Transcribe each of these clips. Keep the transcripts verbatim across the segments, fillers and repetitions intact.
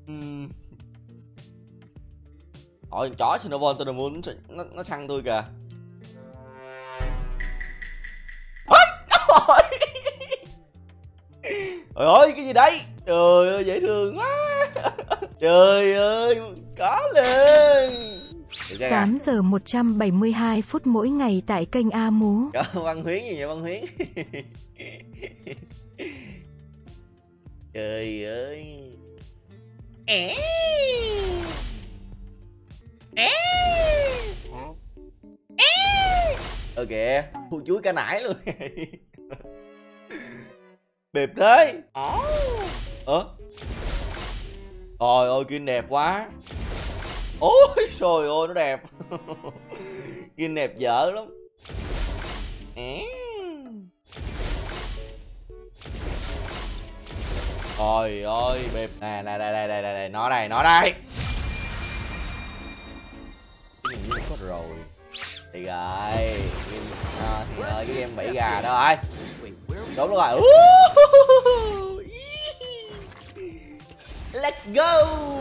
Ừm. Ôi, chó Cinnamon tôi đừng muốn nó nó săn tôi kìa. Ôi! Trời ơi, cái gì đấy? Trời ơi, dễ thương quá. Trời ơi, có lên. tám giờ một trăm bảy mươi hai phút mỗi ngày tại kênh A Mú. Trời ơi, Văn Huyến gì vậy Văn Huyến? Trời ơi. Ế. Ế. Ế. Ờ kìa, thu chuối cả nải luôn. Đẹp thế. Ồ. Ơ. Trời ơi, Kim đẹp quá. Ôi trời ơi, nó đẹp. Kim đẹp dở lắm. Ế. Trời ơi, bẹp nè, nè, đây, đây, đây, đây, nó đây, nó đây. Cái này có rồi. Thì rồi, à, thì ơi cái game bảy gà đó rồi. Đúng rồi. Let's go.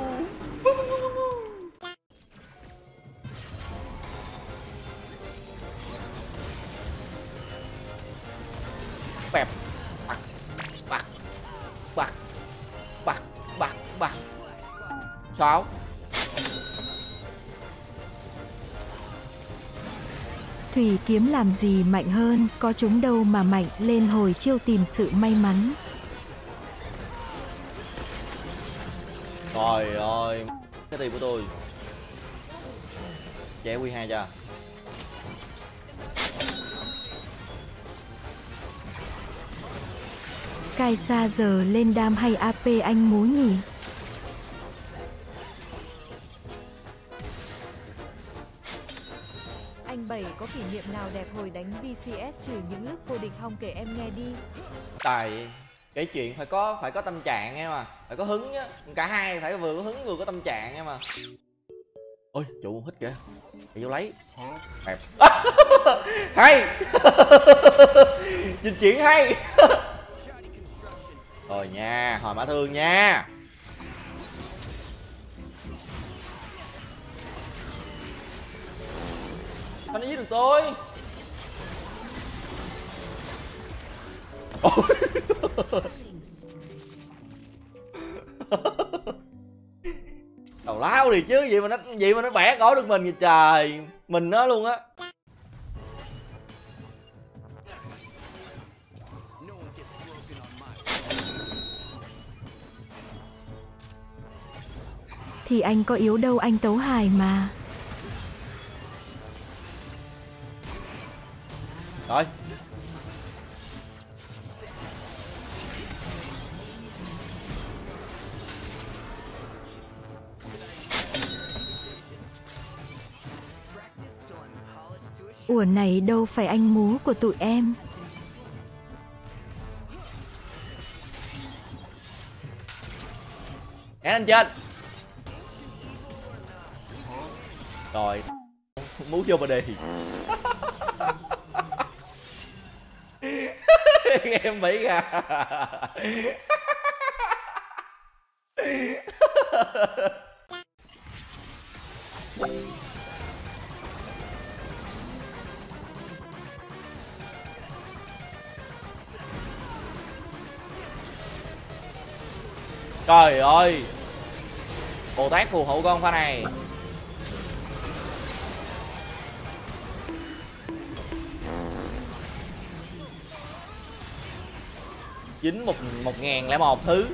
Bẹp. Bạc, bạc, bạc, bạc, bạc, bạc. Sao? Thủy kiếm làm gì mạnh hơn, có chúng đâu mà mạnh, lên hồi chiêu tìm sự may mắn. Trời ơi, cái tiền của tôi. Chạy quy hai cho. Kaisa giờ lên đam hay a pê anh Mú nhỉ? Anh Bảy có kỷ niệm nào đẹp hồi đánh vê xê ét trừ những lúc vô địch không kể em nghe đi. Tại kể chuyện phải có phải có tâm trạng em mà, phải có hứng á, cả hai phải vừa có hứng vừa có tâm trạng em mà. Ôi chủ hít kìa, phải vô lấy. Đẹp. Hay. Dịch chuyển hay. Rồi nha, hồi mã thương nha. Sao nó giết được tôi? Đầu lao thì chứ, vậy mà nó vậy mà nó bẻ cổ được mình kìa trời. Mình nó luôn á. Thì anh có yếu đâu, anh tấu hài mà. Rồi. Ủa này đâu phải anh Mú của tụi em. Né lên trên. Rồi. Muốn vô mà đi. Em bị gà. Trời ơi. Bồ Tát phù hộ con pha này. Chín một một ngàn lẻ một thứ.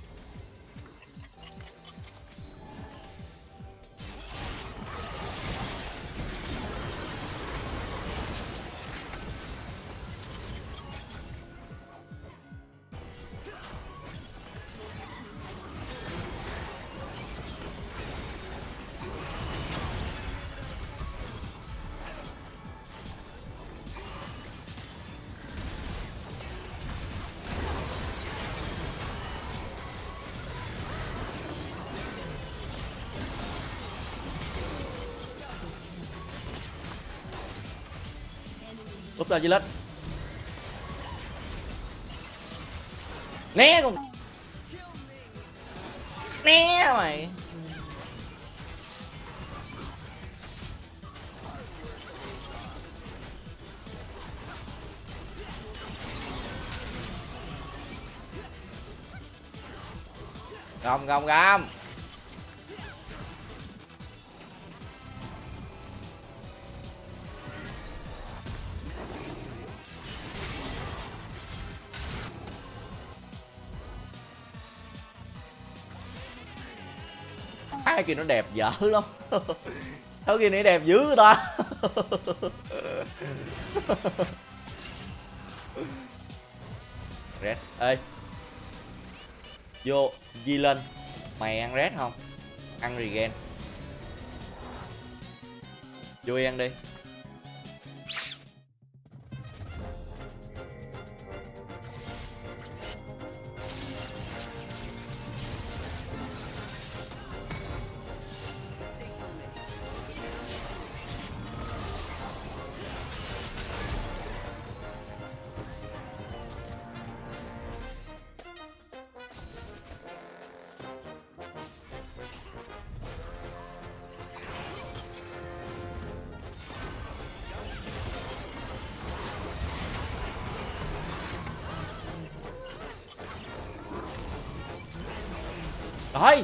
Lúc ra chỉ lết. Né con. né mày. Gom gom gom. Hai kia nó đẹp dở lắm. Sao kia này đẹp dữ người ta. Red ê, vô di lên. Mày ăn red không? Ăn regen. Vô ăn đi. Rồi.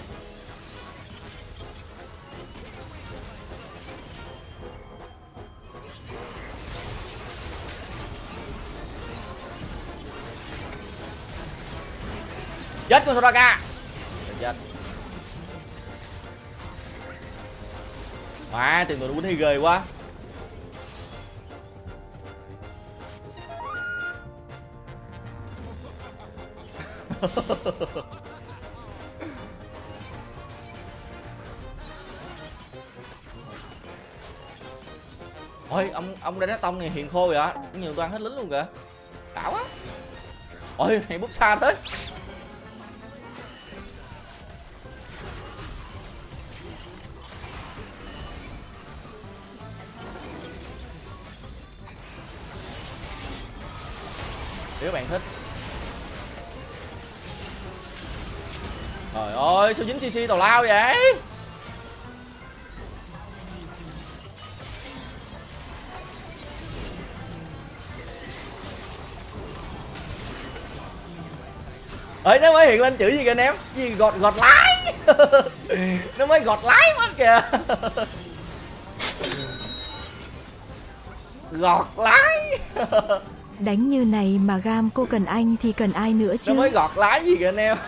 Chết con Soraka. Chết. Mà tiền tụi nó quýnh ghê quá. Ôi ông ông đây tông này hiền khô vậy, nhiều toàn hết lính luôn kìa, đảo quá. Ôi này bút xa tới. Nếu bạn thích. Trời ơi sao dính xê xê tào lao vậy. Ơi nó mới hiện lên chữ gì kìa anh em, gì gọt gọt lái. Nó mới gọt lái mất kìa. Gọt lái. Đánh như này mà gam cô cần anh thì cần ai nữa chứ. Nó mới gọt lái gì kìa anh em.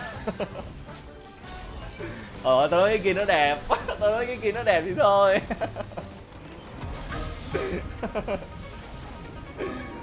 Ờ tôi nói cái kia nó đẹp. Tôi nói cái kia nó đẹp thì thôi.